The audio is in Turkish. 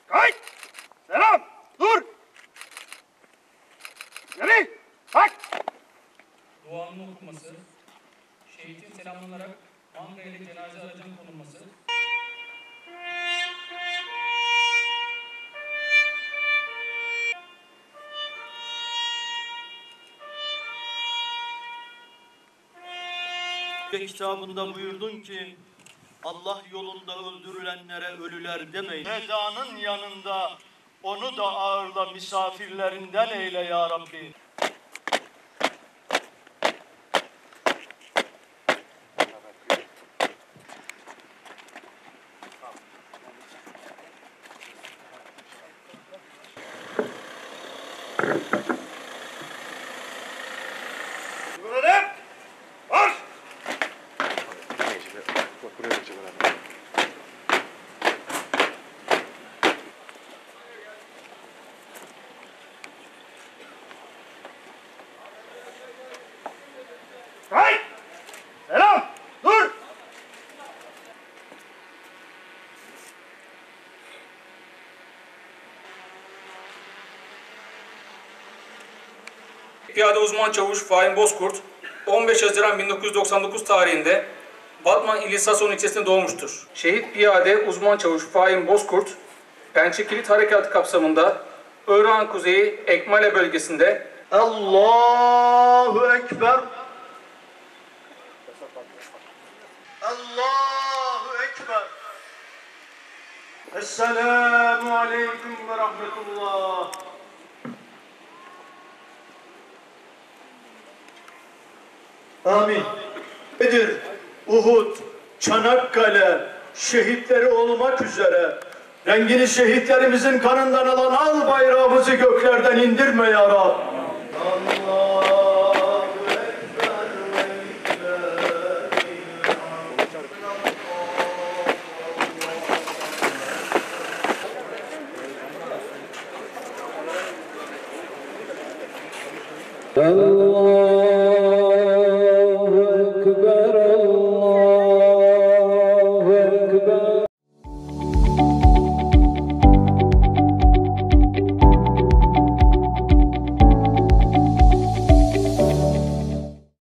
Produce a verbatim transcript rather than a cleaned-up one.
Kayıt! Selam! Dur! Geri! Bak! Duanın okunması, şehitin selamlanarak manga ile cenaze aracının konulması, ve kitabında buyurdun ki Allah yolunda öldürülenlere ölüler demeyin. Vedanın yanında onu da ağırla, misafirlerinden eyle ya Rabbi. Burada! Var! Kayıt! Selam! Dur! Piyade Uzman Çavuş Fahin Bozkurt, on beş Haziran bin dokuz yüz doksan dokuz tarihinde Batman ili Sason ilçesinde doğmuştur. Şehit Piyade Uzman Çavuş Fahin Bozkurt, Pençe Kilit Harekatı kapsamında Irak'ın kuzeyi Ekmale bölgesinde Allahu Ekber. Allahu Ekber. Esselamu Aleyküm ve Rahmetullah. Amin. Bedir, Uhud, Çanakkale şehitleri olmak üzere rengini şehitlerimizin kanından alan al bayrağımızı göklerden indirme ya Rab. Allahu Ekber ve Allahu Ekber.